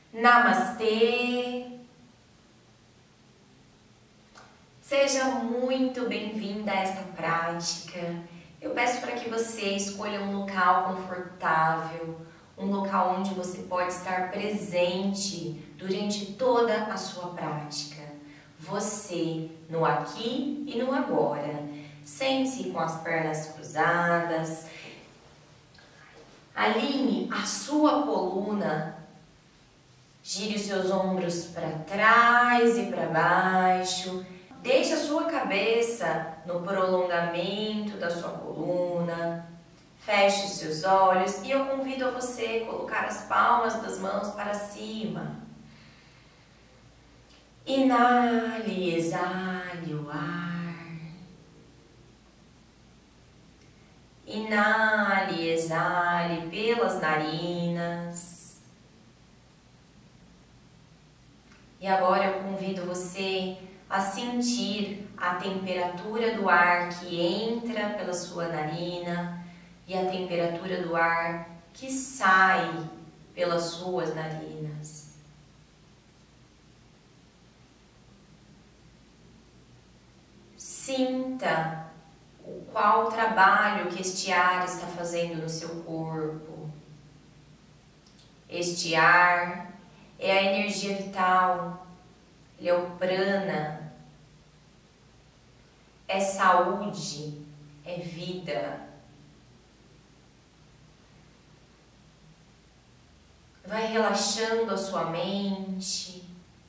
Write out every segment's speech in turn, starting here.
Namastê! Seja muito bem-vinda a esta prática. Eu peço para que você escolha um local confortável, um local onde você pode estar presente durante toda a sua prática. Você no aqui e no agora. Sente-se com as pernas cruzadas. Alinhe a sua coluna. Gire os seus ombros para trás e para baixo. Deixe a sua cabeça no prolongamento da sua coluna. Feche os seus olhos e eu convido a você a colocar as palmas das mãos para cima. Inale e exale o ar. Inale e exale pelas narinas. E agora eu convido você a sentir a temperatura do ar que entra pela sua narina e a temperatura do ar que sai pelas suas narinas. Sinta qual trabalho que este ar está fazendo no seu corpo. Este ar é a energia vital, ele é o prana, é saúde, é vida. Vai relaxando a sua mente,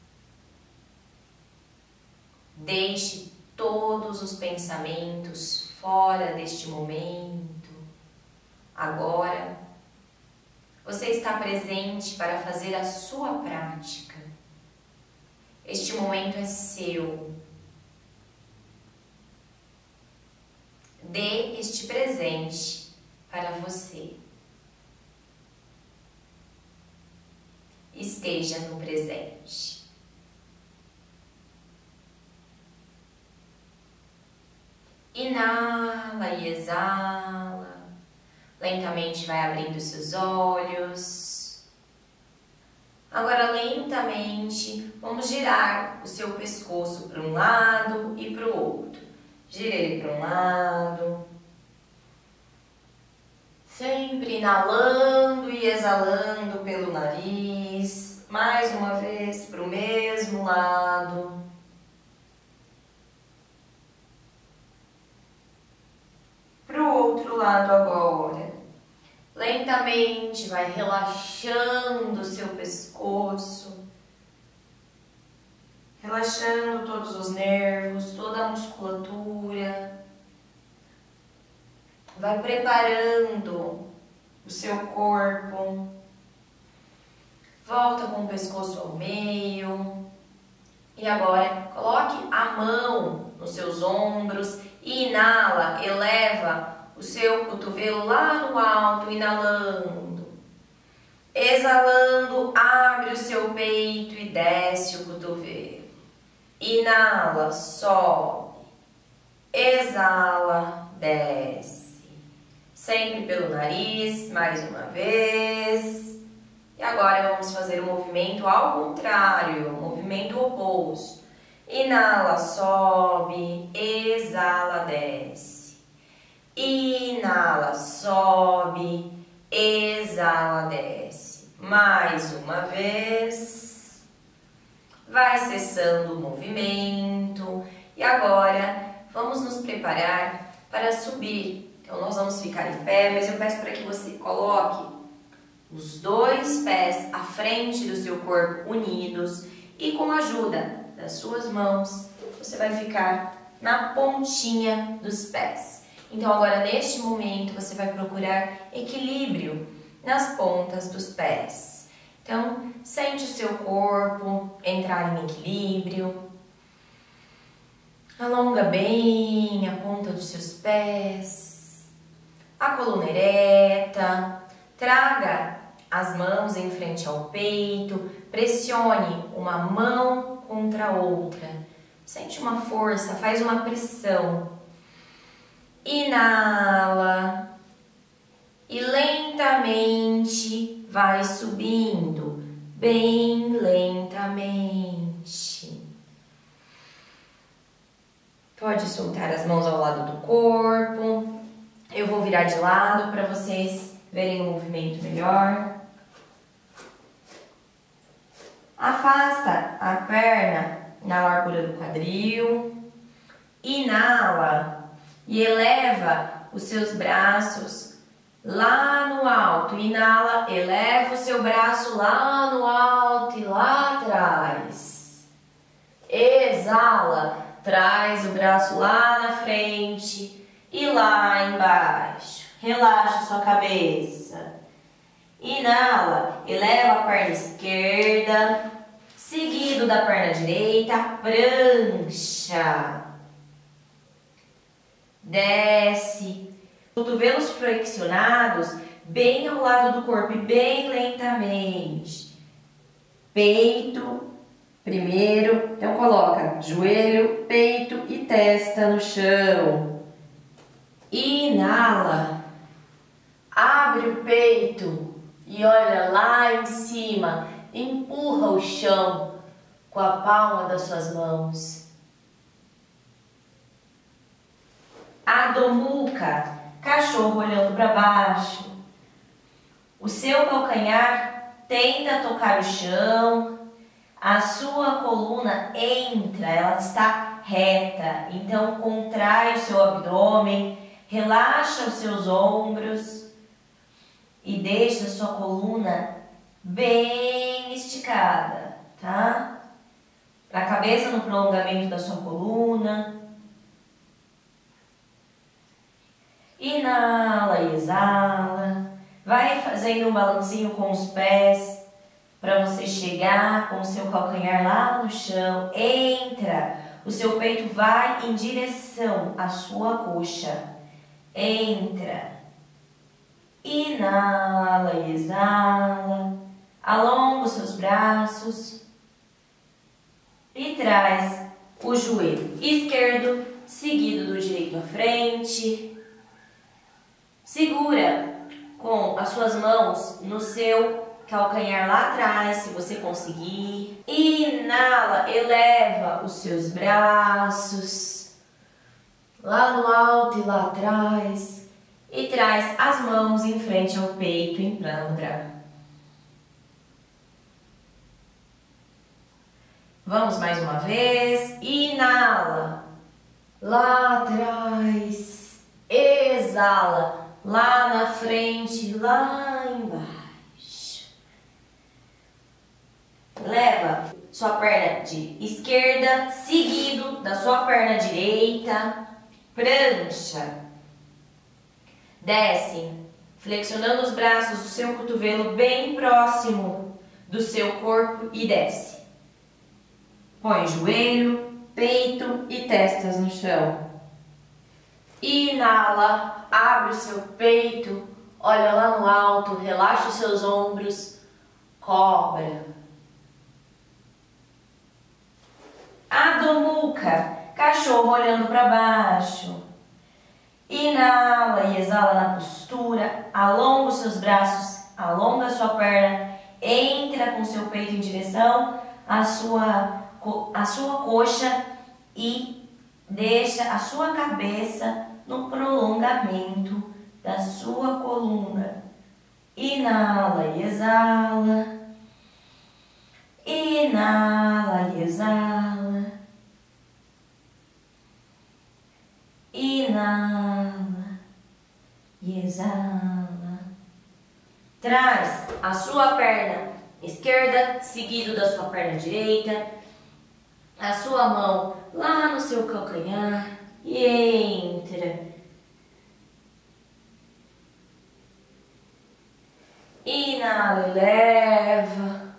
deixe todos os pensamentos fora deste momento. Agora, você está presente para fazer a sua prática. Este momento é seu. Dê este presente para você. Esteja no presente. Inala e exala. Lentamente vai abrindo seus olhos. Agora, lentamente, vamos girar o seu pescoço para um lado e para o outro. Gira ele para um lado. Sempre inalando e exalando pelo nariz. Mais uma vez para o mesmo lado. Para o outro lado agora. Lentamente vai relaxando o seu pescoço, relaxando todos os nervos, toda a musculatura. Vai preparando o seu corpo. Volta com o pescoço ao meio. E agora coloque a mão nos seus ombros e inala, eleva o seu cotovelo lá no alto, inalando. Exalando, abre o seu peito e desce o cotovelo. Inala, sobe. Exala, desce. Sempre pelo nariz, mais uma vez. E agora vamos fazer o movimento ao contrário, o movimento oposto. Inala, sobe. Exala, desce. Inala, sobe, exala, desce. Mais uma vez. Vai cessando o movimento. E agora vamos nos preparar para subir. Então nós vamos ficar em pé, mas eu peço para que você coloque os dois pés à frente do seu corpo unidos e com a ajuda das suas mãos, você vai ficar na pontinha dos pés. Então agora neste momento você vai procurar equilíbrio nas pontas dos pés. Então sente o seu corpo entrar em equilíbrio. Alonga bem a ponta dos seus pés. A coluna ereta. Traga as mãos em frente ao peito. Pressione uma mão contra a outra. Sente uma força, faz uma pressão. Inala e lentamente vai subindo, bem lentamente. Pode soltar as mãos ao lado do corpo. Eu vou virar de lado para vocês verem o movimento melhor. Afasta a perna na largura do quadril. Inala e eleva os seus braços lá no alto. Inala, eleva o seu braço lá no alto e lá atrás. Exala, traz o braço lá na frente e lá embaixo. Relaxa sua cabeça. Inala, eleva a perna esquerda, seguido da perna direita, prancha. Desce, cotovelos flexionados bem ao lado do corpo e bem lentamente. Peito primeiro, então coloca joelho, peito e testa no chão. Inala, abre o peito e olha lá em cima, empurra o chão com a palma das suas mãos. Adho Mukha, cachorro olhando para baixo. O seu calcanhar tenta tocar o chão, a sua coluna entra, ela está reta, então contrai o seu abdômen, relaxa os seus ombros e deixa a sua coluna bem esticada, tá? A cabeça no prolongamento da sua coluna. Inala e exala. Vai fazendo um balancinho com os pés para você chegar com o seu calcanhar lá no chão. Entra. O seu peito vai em direção à sua coxa. Entra. Inala e exala. Alonga os seus braços e traz o joelho esquerdo seguido do direito à frente. Segura com as suas mãos no seu calcanhar lá atrás, se você conseguir. Inala, eleva os seus braços lá no alto e lá atrás. E traz as mãos em frente ao peito em prancha. Vamos mais uma vez. Inala, lá atrás. Exala, lá na frente, lá embaixo. Leva sua perna de esquerda, seguido da sua perna direita. Prancha. Desce, flexionando os braços, o seu cotovelo bem próximo do seu corpo e desce. Põe joelho, peito e testas no chão. Inala, abre o seu peito, olha lá no alto, relaxa os seus ombros, cobra. Adho Mukha, cachorro olhando para baixo. Inala e exala na postura, alonga os seus braços, alonga a sua perna, entra com o seu peito em direção à sua coxa e deixa a sua cabeça no prolongamento da sua coluna. Inala e exala. Inala e exala. Inala e exala. Traz a sua perna esquerda, seguido da sua perna direita, a sua mão lá no seu calcanhar e entra. Inala, eleva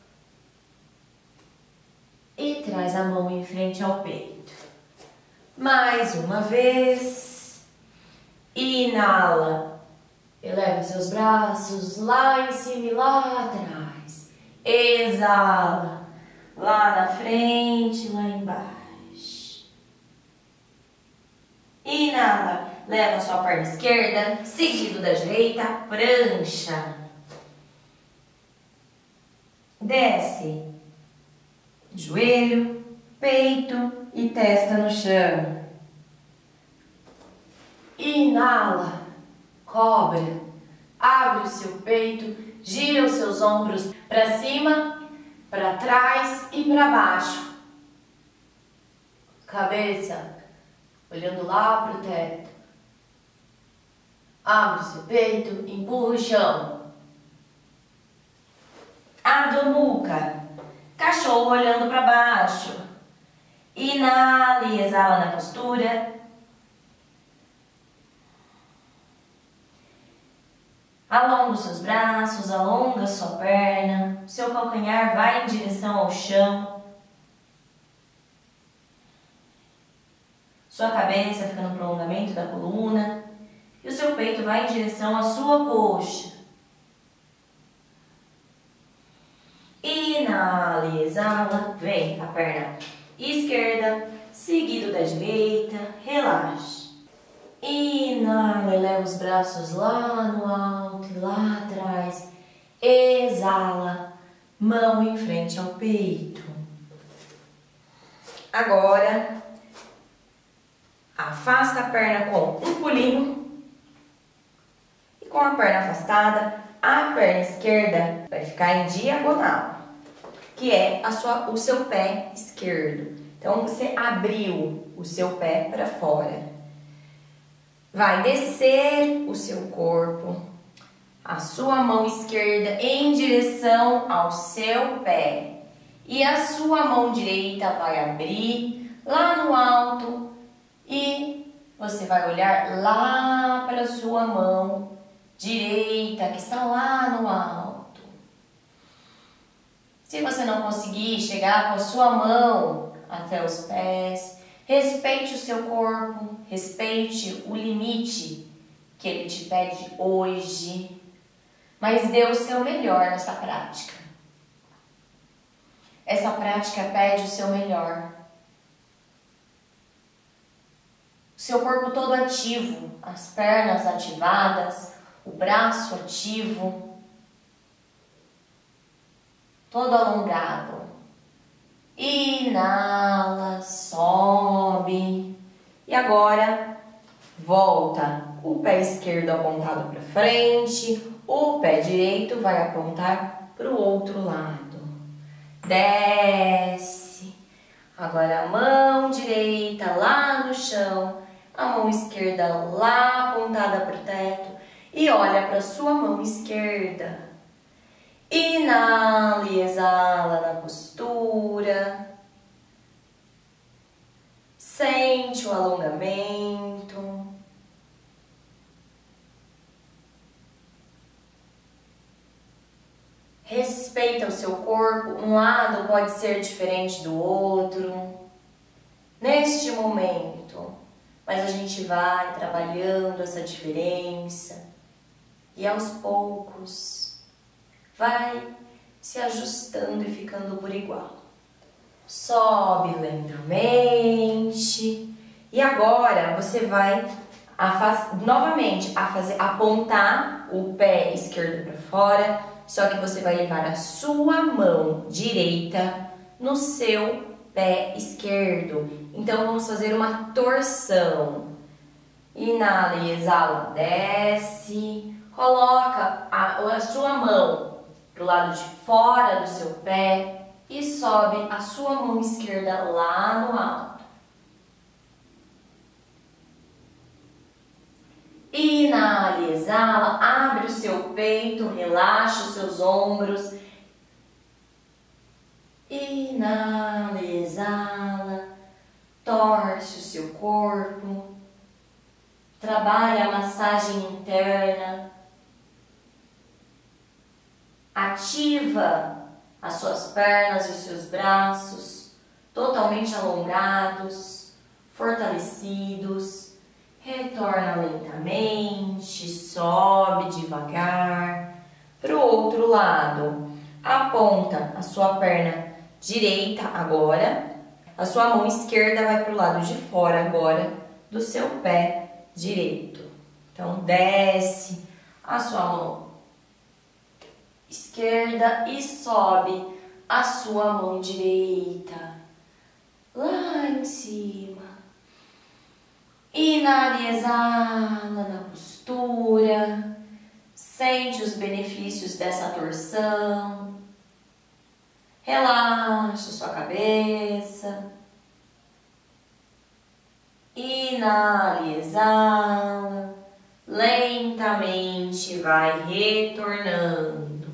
e traz a mão em frente ao peito. Mais uma vez. Inala, eleva seus braços lá em cima e lá atrás. Exala, lá na frente, lá embaixo. Inala, leva a sua perna esquerda, seguido da direita, prancha. Desce. Joelho, peito e testa no chão. Inala. Cobra. Abre o seu peito, gira os seus ombros para cima, para trás e para baixo. Cabeça olhando lá para o teto. Abre o seu peito, empurra o chão. Adho Mukha, cachorro olhando para baixo. Inala e exala na postura. Alonga os seus braços, alonga a sua perna. Seu calcanhar vai em direção ao chão. Sua cabeça fica no prolongamento da coluna. E o seu peito vai em direção à sua coxa. Inala e exala. Vem a perna esquerda, seguido da direita. Relaxa. Inala, eleva os braços lá no alto e lá atrás. Exala, mão em frente ao peito. Agora, afasta a perna com um pulinho. E com a perna afastada, a perna esquerda vai ficar em diagonal, que é o seu pé esquerdo. Então, você abriu o seu pé para fora. Vai descer o seu corpo, a sua mão esquerda em direção ao seu pé. E a sua mão direita vai abrir lá no alto e você vai olhar lá para a sua mão direita, que está lá no alto. Se você não conseguir chegar com a sua mão até os pés, respeite o seu corpo, respeite o limite que ele te pede hoje, mas dê o seu melhor nessa prática. Essa prática pede o seu melhor. O seu corpo todo ativo, as pernas ativadas, o braço ativo, todo alongado. Inala, sobe. E agora, volta. O pé esquerdo apontado para frente, o pé direito vai apontar para o outro lado. Desce. Agora a mão direita lá no chão, a mão esquerda lá apontada para o teto e olha para a sua mão esquerda. Inala e exala na postura. Sente o alongamento. Respeita o seu corpo. Um lado pode ser diferente do outro. Neste momento. Mas a gente vai trabalhando essa diferença. E aos poucos vai se ajustando e ficando por igual. Sobe lentamente. E agora você vai novamente apontar o pé esquerdo para fora, só que você vai levar a sua mão direita no seu pé esquerdo. Então vamos fazer uma torção. Inala e exala, desce. Coloca a sua mão para o lado de fora do seu pé e sobe a sua mão esquerda lá no alto. Inala e exala, abre o seu peito, relaxa os seus ombros. Inala e exala, torce o seu corpo, trabalha a massagem interna. Ativa as suas pernas e os seus braços, totalmente alongados, fortalecidos. Retorna lentamente, sobe devagar para o outro lado. Aponta a sua perna direita agora, a sua mão esquerda vai para o lado de fora agora do seu pé direito. Então, desce a sua mão esquerda e sobe a sua mão direita lá em cima. Inala e exala na postura. Sente os benefícios dessa torção. Relaxa sua cabeça. Inala e exala. Lentamente vai retornando.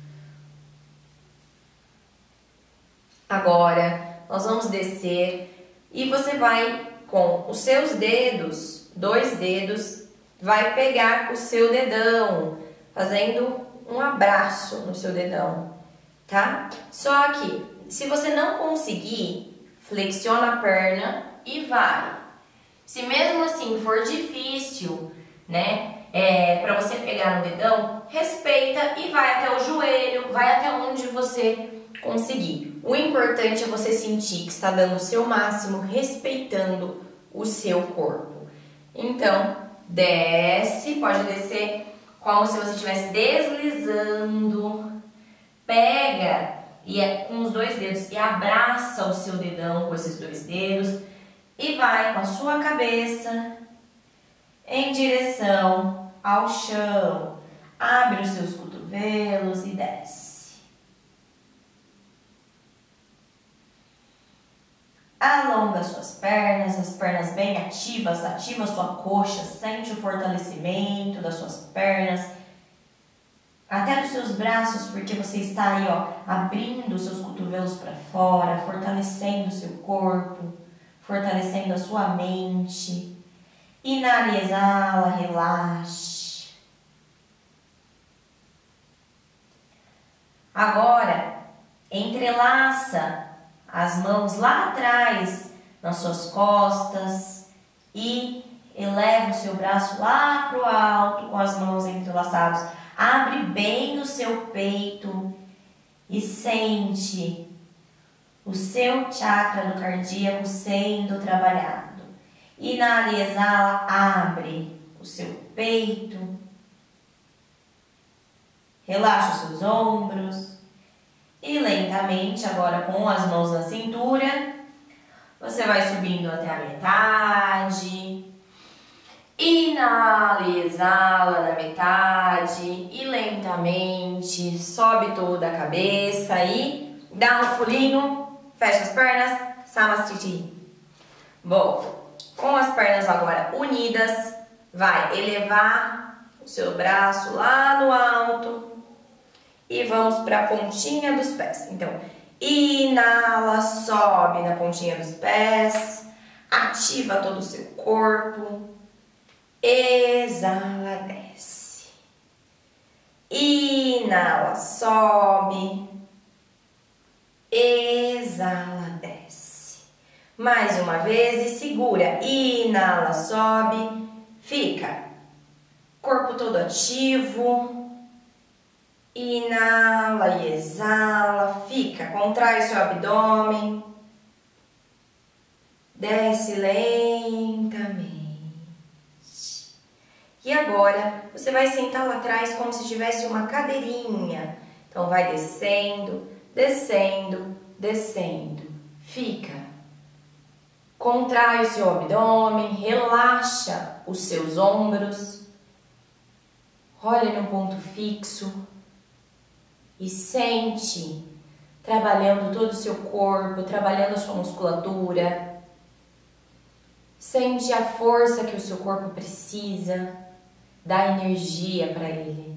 Agora nós vamos descer e você vai com os seus dedos, 2 dedos, vai pegar o seu dedão, fazendo um abraço no seu dedão, tá? Só que se você não conseguir, flexiona a perna e vai. Se mesmo assim for difícil, né, para você pegar no dedão, respeita e vai até o joelho, vai até onde você conseguir. O importante é você sentir que está dando o seu máximo, respeitando o seu corpo. Então, desce, pode descer como se você estivesse deslizando. Pega com os 2 dedos e abraça o seu dedão com esses 2 dedos e vai com a sua cabeça em direção ao chão. Abre os seus cotovelos e desce. Alonga suas pernas, as pernas bem ativas, ativa sua coxa, sente o fortalecimento das suas pernas, até dos seus braços, porque você está aí, ó, abrindo os seus cotovelos para fora, fortalecendo o seu corpo, fortalecendo a sua mente. Inala e exala, relaxe. Agora, entrelaça as mãos lá atrás, nas suas costas, e eleva o seu braço lá para o alto com as mãos entrelaçadas. Abre bem o seu peito e sente o seu chakra do cardíaco sendo trabalhado. Inala e exala, abre o seu peito, relaxa os seus ombros. E lentamente, agora com as mãos na cintura, você vai subindo até a metade. Inala e exala na metade. E lentamente sobe toda a cabeça e dá um pulinho. Fecha as pernas. Samastiti. Bom, com as pernas agora unidas, vai elevar o seu braço lá no alto. E vamos para a pontinha dos pés. Então, inala, sobe na pontinha dos pés, ativa todo o seu corpo, exala, desce. Inala, sobe, exala, desce. Mais uma vez e segura. Inala, sobe, fica. Corpo todo ativo. Inala e exala, fica, contrai seu abdômen, desce lentamente. E agora você vai sentar lá atrás como se tivesse uma cadeirinha. Então vai descendo, descendo, descendo, fica. Contrai o seu abdômen, relaxa os seus ombros, olha no ponto fixo. E sente, trabalhando todo o seu corpo, trabalhando a sua musculatura. Sente a força que o seu corpo precisa, dá energia para ele.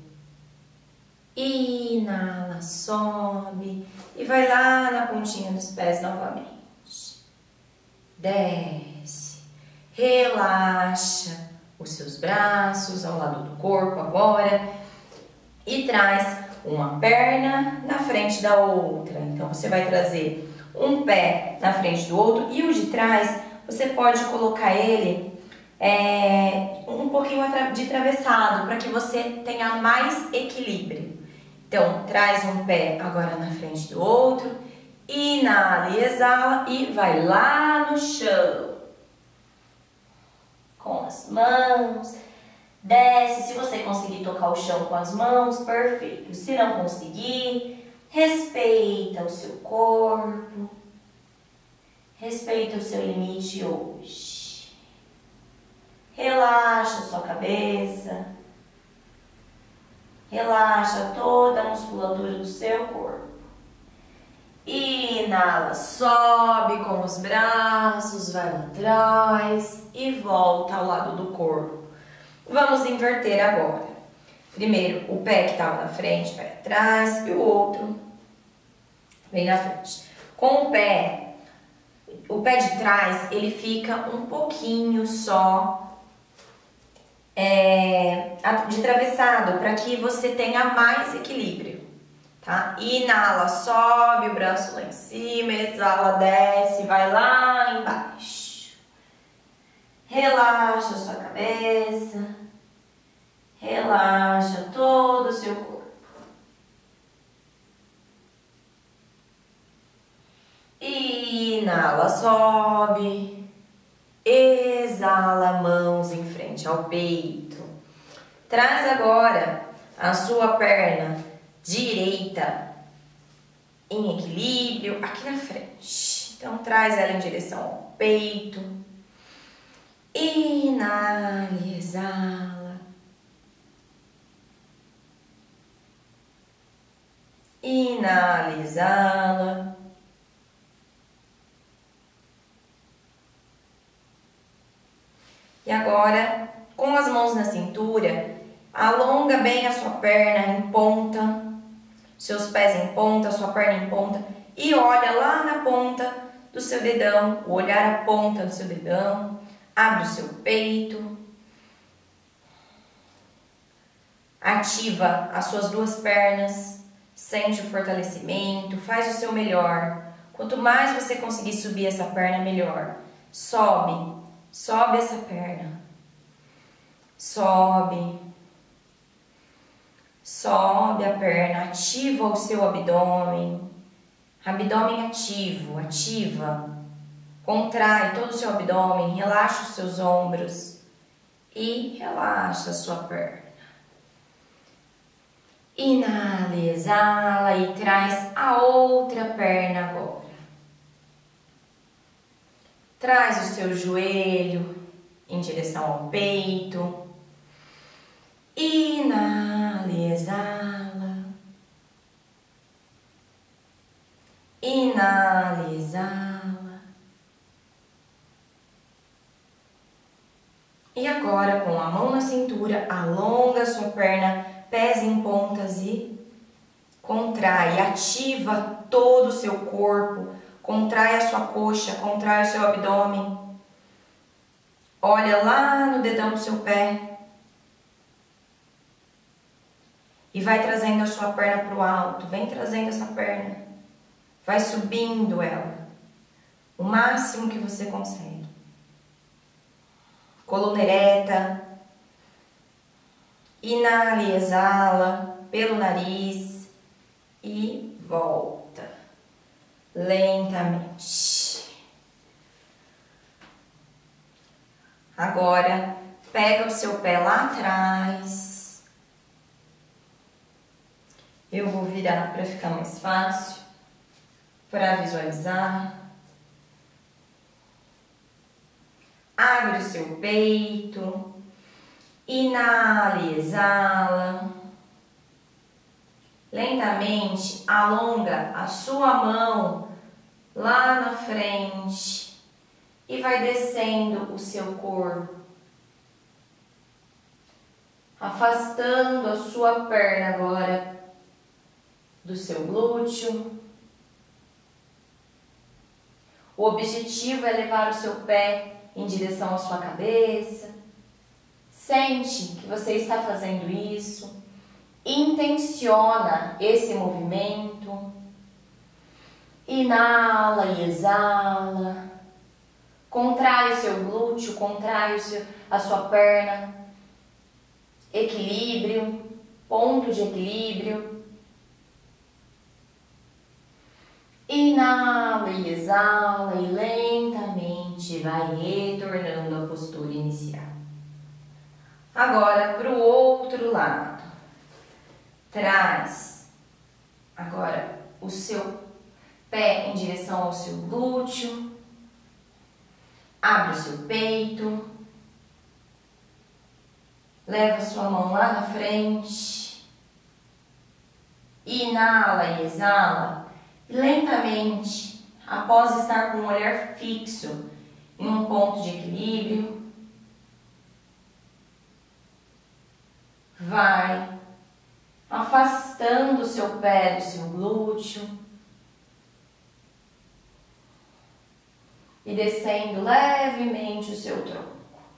Inala, sobe e vai lá na pontinha dos pés novamente. Desce, relaxa os seus braços ao lado do corpo agora e traz uma perna na frente da outra. Então, você vai trazer um pé na frente do outro e o de trás, você pode colocar ele um pouquinho de atravessado para que você tenha mais equilíbrio. Então, traz um pé agora na frente do outro, inala e exala e vai lá no chão. Com as mãos. Desce, se você conseguir tocar o chão com as mãos, perfeito. Se não conseguir, Respeita o seu corpo. Respeita o seu limite hoje. Relaxa a sua cabeça. Relaxa toda a musculatura do seu corpo. Inala, sobe com os braços, vai lá atrás e volta ao lado do corpo. Vamos inverter agora. Primeiro, o pé que estava na frente vai atrás e o outro vem na frente. Com o pé de trás, ele fica um pouquinho só de atravessado, para que você tenha mais equilíbrio, tá? Inala, sobe o braço lá em cima, exala, desce, vai lá embaixo. Relaxa a sua cabeça, relaxa todo o seu corpo. Inala, sobe. Exala, mãos em frente ao peito. Traz agora a sua perna direita em equilíbrio aqui na frente. Então, traz ela em direção ao peito. Inala e exala. Inala e exala. E agora, com as mãos na cintura, alonga bem a sua perna em ponta, seus pés em ponta, sua perna em ponta, e olha lá na ponta do seu dedão, o olhar a ponta do seu dedão, abre o seu peito, ativa as suas duas pernas, sente o fortalecimento, faz o seu melhor. Quanto mais você conseguir subir essa perna, melhor. Sobe. Sobe essa perna, sobe a perna, ativa o seu abdômen ativo, ativa, contrai todo o seu abdômen, relaxa os seus ombros e relaxa a sua perna. Inala e exala e traz a outra perna agora. Traz o seu joelho em direção ao peito. Inala e exala. Inala e exala. E agora, com a mão na cintura, alonga a sua perna, pés em pontas e contrai. Ativa todo o seu corpo. Contrai a sua coxa, contrai o seu abdômen. Olha lá no dedão do seu pé. E vai trazendo a sua perna para o alto. Vem trazendo essa perna. Vai subindo ela. O máximo que você consegue. Coluna ereta. Inala e exala pelo nariz. E volta. Lentamente. Agora, pega o seu pé lá atrás. Eu vou virar para ficar mais fácil, para visualizar. Abre o seu peito. Inala e exala. Lentamente, alonga a sua mão lá na frente e vai descendo o seu corpo, afastando a sua perna agora do seu glúteo. O objetivo é levar o seu pé em direção à sua cabeça. Sente que você está fazendo isso. Intenciona esse movimento. Inala e exala. Contrai o seu glúteo, contrai a sua perna. Equilíbrio, ponto de equilíbrio. Inala e exala e lentamente vai retornando à postura inicial. Agora para o outro lado. Traz agora o seu pé em direção ao seu glúteo. Abre o seu peito. Leva a sua mão lá na frente. Inala e exala. E lentamente, após estar com o olhar fixo em um ponto de equilíbrio, vai afastando o seu pé do seu glúteo e descendo levemente o seu tronco.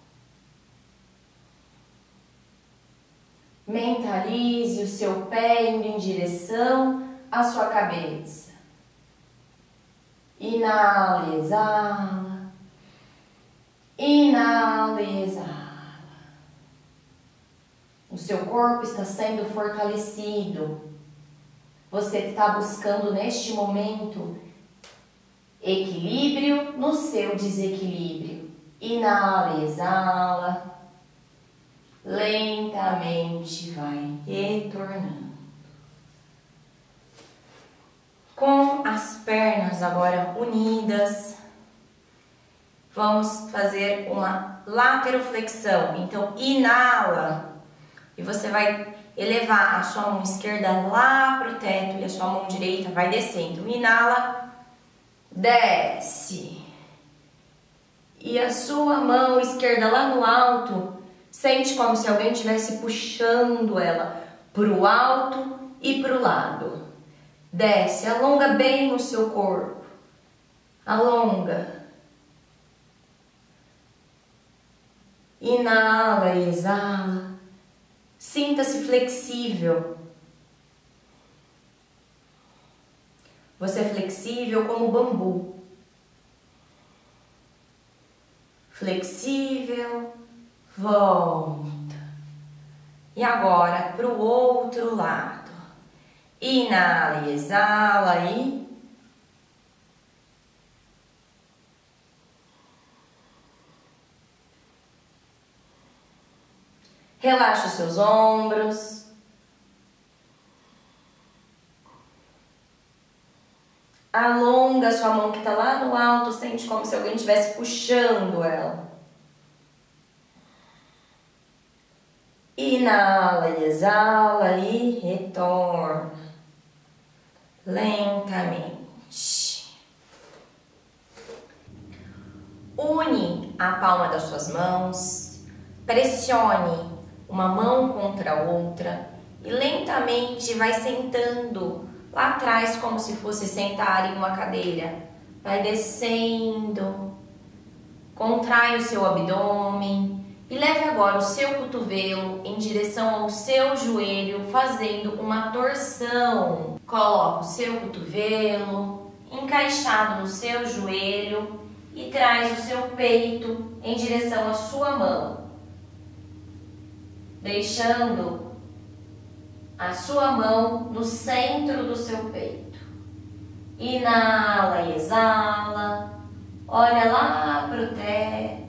Mentalize o seu pé indo em direção à sua cabeça. Inala e exala. Inala e exala. O seu corpo está sendo fortalecido. Você está buscando neste momento equilíbrio no seu desequilíbrio. Inala e exala. Lentamente vai retornando. Com as pernas agora unidas, vamos fazer uma lateroflexão. Então, inala e você vai elevar a sua mão esquerda lá para o teto e a sua mão direita vai descendo. Inala, desce. E a sua mão esquerda lá no alto, sente como se alguém estivesse puxando ela para o alto e para o lado. Desce, alonga bem o seu corpo. Alonga. Inala e exala. Sinta-se flexível. Você é flexível como bambu. Flexível. Volta. E agora para o outro lado. Inala e exala aí. Relaxa os seus ombros. Alonga a sua mão que está lá no alto, sente como se alguém estivesse puxando ela. Inala e exala e retorna lentamente. Une a palma das suas mãos, pressione uma mão contra a outra e lentamente vai sentando lá atrás como se fosse sentar em uma cadeira. Vai descendo, contrai o seu abdômen. E leve agora o seu cotovelo em direção ao seu joelho, fazendo uma torção. Coloca o seu cotovelo encaixado no seu joelho e traz o seu peito em direção à sua mão, deixando a sua mão no centro do seu peito. Inala e exala, olha lá para o teto.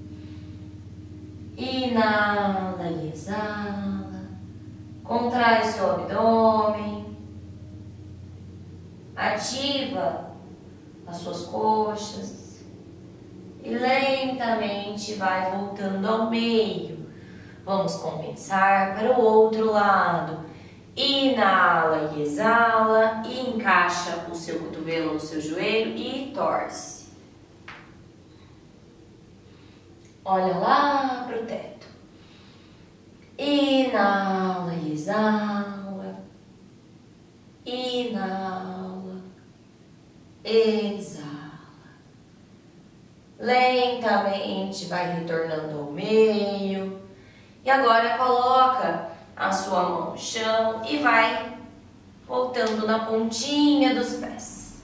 Inala e exala, contrai o seu abdômen, ativa as suas coxas e lentamente vai voltando ao meio. Vamos compensar para o outro lado. Inala e exala e encaixa o seu cotovelo no seu joelho e torce. Olha lá para o teto. Inala e exala. Inala. Exala. Lentamente vai retornando ao meio. E agora coloca a sua mão no chão e vai voltando na pontinha dos pés.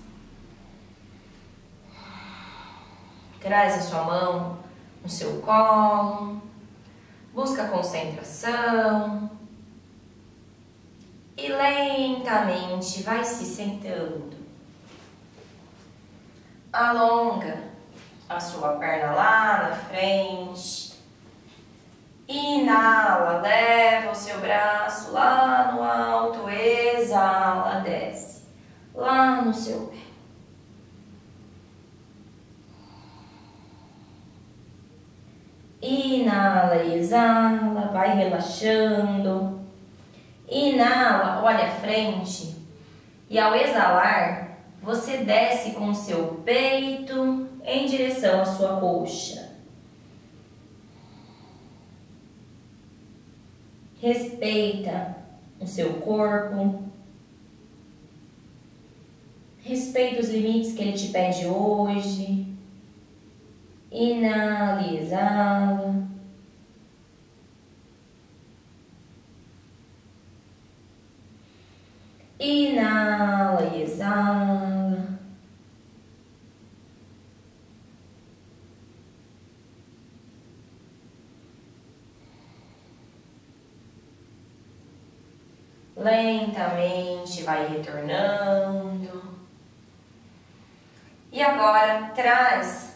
Traz a sua mão no seu colo, busca concentração e lentamente vai se sentando. Alonga a sua perna lá na frente. Inala, leva o seu braço lá no alto, exala, desce. lá no seu pé. Inala e exala, vai relaxando. Inala, olha à frente. E ao exalar, você desce com o seu peito em direção à sua coxa. Respeita o seu corpo. Respeita os limites que ele te pede hoje. Inala e exala. Inala e exala. Lentamente vai retornando. E agora traz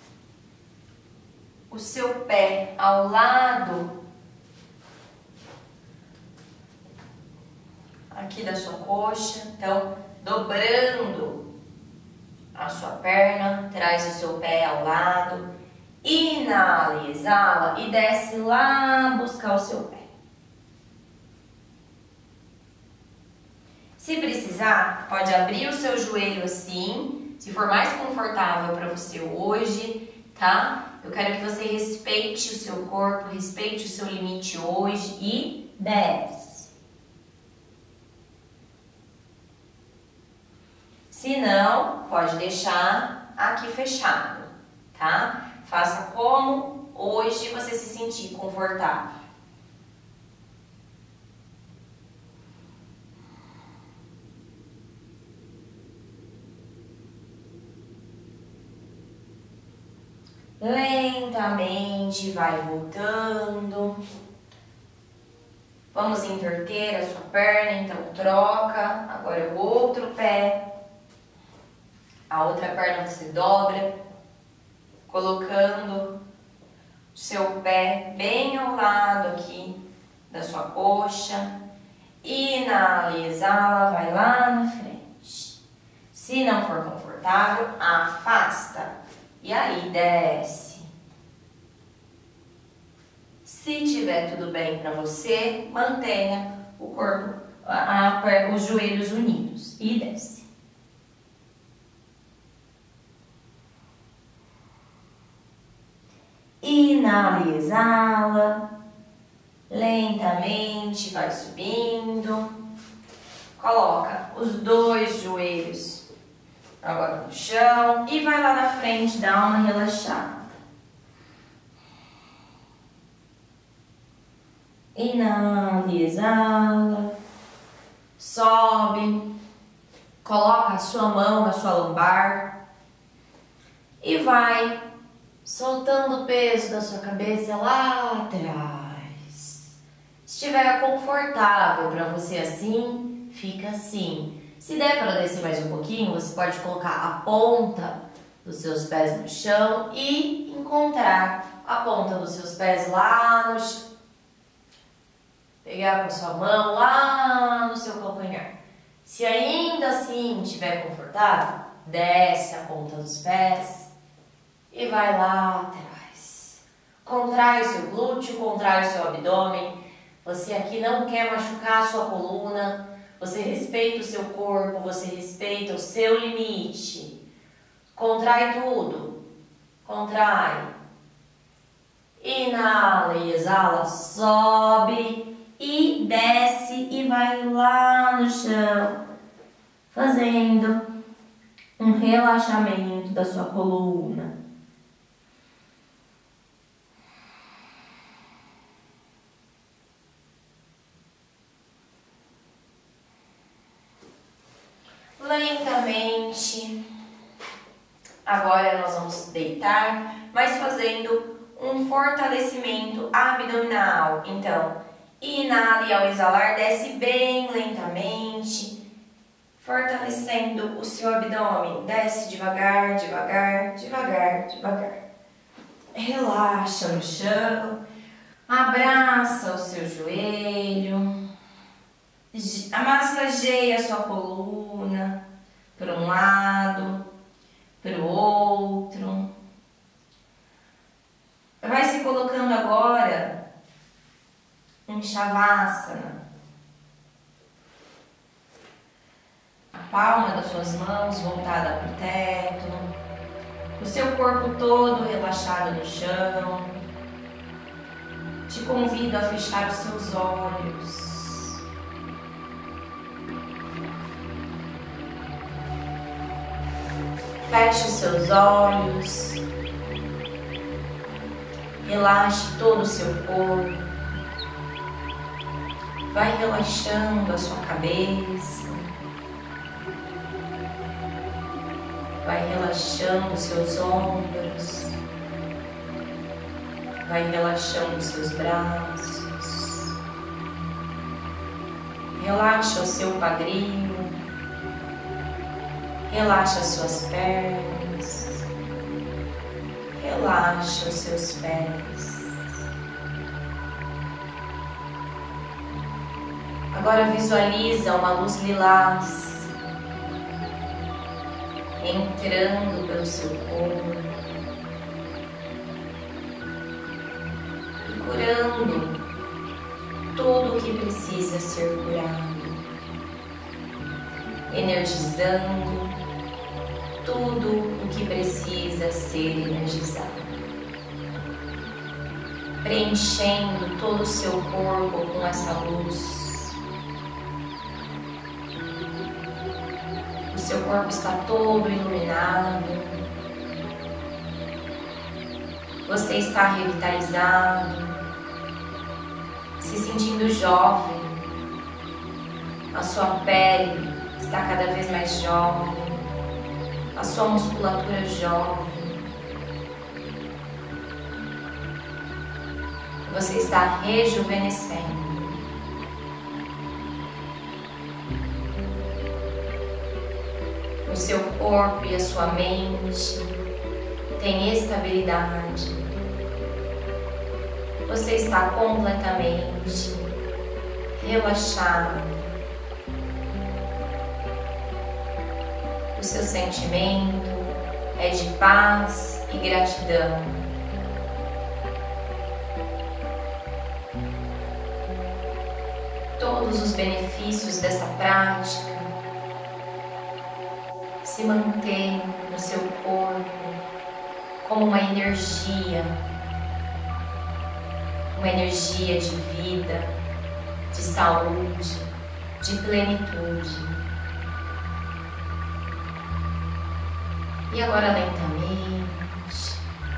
o seu pé ao lado aqui da sua coxa. Então, dobrando a sua perna, traz o seu pé ao lado. Inala e exala e desce lá buscar o seu pé. Se precisar, pode abrir o seu joelho assim, se for mais confortável para você hoje, tá? Eu quero que você respeite o seu corpo, respeite o seu limite hoje e desce. Se não, pode deixar aqui fechado, tá? Faça como hoje você se sentir confortável. Lentamente vai voltando. Vamos inverter a sua perna, então troca. Agora o outro pé. A outra perna você dobra, colocando o seu pé bem ao lado aqui da sua coxa. Inala e exala, vai lá na frente. Se não for confortável, afasta. E aí, desce. Se tiver tudo bem para você, mantenha o corpo, os joelhos unidos e desce. Inala e exala. Lentamente vai subindo. Coloca os dois joelhos agora no chão e vai lá na frente, dá uma relaxada. Inala e exala. Sobe. Coloca a sua mão na sua lombar e vai soltando o peso da sua cabeça lá atrás. Se estiver confortável para você assim, fica assim. Se der para descer mais um pouquinho, você pode colocar a ponta dos seus pés no chão e encontrar a ponta dos seus pés lá no chão. Pegar com a sua mão lá no seu calcanhar. Se ainda assim estiver confortável, desce a ponta dos pés e vai lá atrás. Contrai o seu glúteo, contrai o seu abdômen. Você aqui não quer machucar a sua coluna. Você respeita o seu corpo, você respeita o seu limite. Contrai tudo. Contrai. Inala e exala, sobe e desce e vai lá no chão, fazendo um relaxamento da sua coluna. Lentamente, agora nós vamos deitar, mas fazendo um fortalecimento abdominal. Então, inala e ao exalar, desce bem lentamente, fortalecendo o seu abdômen. Desce devagar, devagar, devagar, devagar. Relaxa no chão, abraça o seu joelho. Massageia a sua coluna, para um lado, para o outro. Vai se colocando agora em Shavasana. A palma das suas mãos voltada para o teto, o seu corpo todo relaxado no chão. Te convido a fechar os seus olhos. Feche os seus olhos. Relaxe todo o seu corpo. Vai relaxando a sua cabeça. Vai relaxando os seus ombros. Vai relaxando os seus braços. Relaxa o seu quadril. Relaxa as suas pernas. Relaxa os seus pés. Agora visualiza uma luz lilás entrando pelo seu corpo e curando tudo o que precisa ser curado, energizando tudo o que precisa ser energizado, preenchendo todo o seu corpo com essa luz. O seu corpo está todo iluminado. Você está revitalizado, se sentindo jovem. A sua pele está cada vez mais jovem. A sua musculatura jovem. Você está rejuvenescendo. O seu corpo e a sua mente têm estabilidade. Você está completamente relaxado. O seu sentimento é de paz e gratidão. Todos os benefícios dessa prática se mantém no seu corpo como uma energia de vida, de saúde, de plenitude. E agora lentamente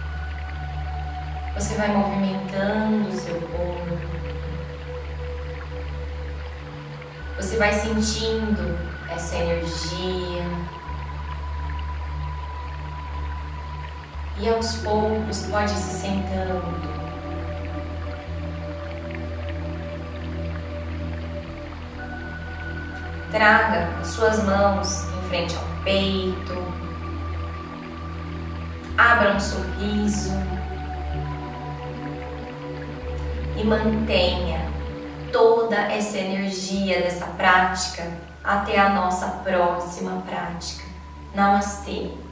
você vai movimentando o seu corpo. Você vai sentindo essa energia. E aos poucos pode ir se sentando. Traga as suas mãos em frente ao peito. Abra um sorriso. E mantenha toda essa energia dessa prática até a nossa próxima prática. Namastê!